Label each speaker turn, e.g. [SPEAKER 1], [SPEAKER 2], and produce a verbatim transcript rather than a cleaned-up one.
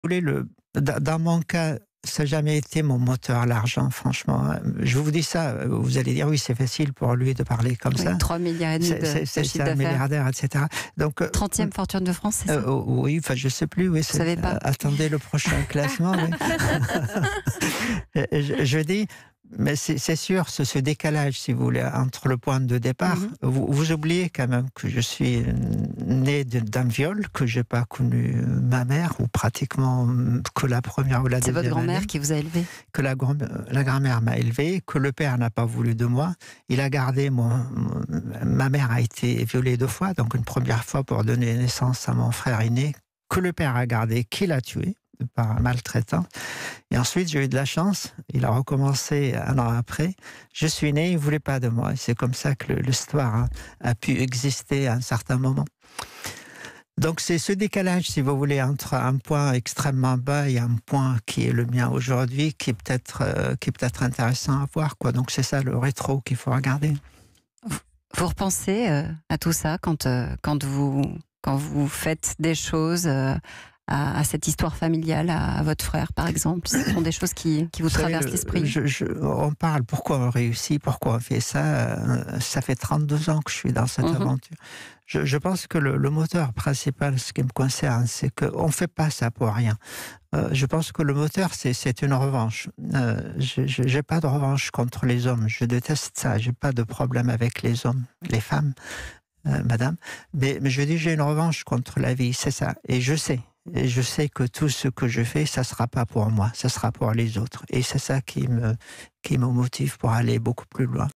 [SPEAKER 1] voulez, le, dans dans mon cas, ça n'a jamais été mon moteur, l'argent, franchement. Je vous dis ça, vous allez dire, oui, c'est facile pour lui de parler comme
[SPEAKER 2] Oui,
[SPEAKER 1] ça.
[SPEAKER 2] trois milliards et demi de, de
[SPEAKER 1] C'est c'est-
[SPEAKER 2] chiffre
[SPEAKER 1] c'est un
[SPEAKER 2] d'affaires.
[SPEAKER 1] milliardaire, et cetera. Donc, euh,
[SPEAKER 2] trentième fortune de France, c'est ça?
[SPEAKER 1] euh, oh, oui, enfin, je sais plus. Oui,
[SPEAKER 2] Vous savez pas?
[SPEAKER 1] euh, attendez le prochain classement. Oui. je, je dis, mais c'est c'est sûr, ce, ce décalage, si vous voulez, entre le point de départ,
[SPEAKER 2] Mhm.
[SPEAKER 1] vous, vous oubliez quand même que je suis né de- d'un viol, que j'ai pas connu ma mère, ou pratiquement que la première ou la
[SPEAKER 2] C'est
[SPEAKER 1] deuxième
[SPEAKER 2] votre grand-mère
[SPEAKER 1] année,
[SPEAKER 2] qui vous a élevé.
[SPEAKER 1] que la, grand- la grand-mère m'a élevé, que le père n'a pas voulu de moi. Il a gardé mon, mon- ma mère a été violée deux fois, donc une première fois pour donner naissance à mon frère aîné, que le père a gardé, qu'il a tué par un maltraitant. Et ensuite, j'ai eu de la chance. Il a recommencé un an après. Je suis né, il ne voulait pas de moi. Et c'est comme ça que le- l'histoire hein, a pu exister à un certain moment. Donc c'est ce décalage, si vous voulez, entre un point extrêmement bas et un point qui est le mien aujourd'hui, qui est peut-être euh, qui est peut-être intéressant à voir, quoi. Donc c'est ça le rétro qu'il faut regarder.
[SPEAKER 2] Vous repensez euh, à tout ça quand, euh, quand, vous, quand vous faites des choses euh, à, à cette histoire familiale, à, à votre frère par exemple? Ce sont des choses qui, qui vous,
[SPEAKER 1] Vous savez,
[SPEAKER 2] traversent
[SPEAKER 1] le-
[SPEAKER 2] l'esprit?
[SPEAKER 1] je- je- on parle pourquoi on réussit, pourquoi on fait ça. euh, Ça fait trente-deux ans que je suis dans cette
[SPEAKER 2] Mhm.
[SPEAKER 1] aventure. Je, je pense que le, le moteur principal, ce qui me concerne, c'est qu'on ne fait pas ça pour rien. Euh, je pense que le moteur, c'est c'est une revanche. Euh, je n'ai pas de revanche contre les hommes. Je déteste ça. Je n'ai pas de problème avec les hommes, les femmes, euh, madame. Mais, mais je dis, j'ai une revanche contre la vie, c'est ça. Et je sais. Et je sais que tout ce que je fais, ça ne sera pas pour moi, ça sera pour les autres. Et c'est ça qui me, qui me motive pour aller beaucoup plus loin.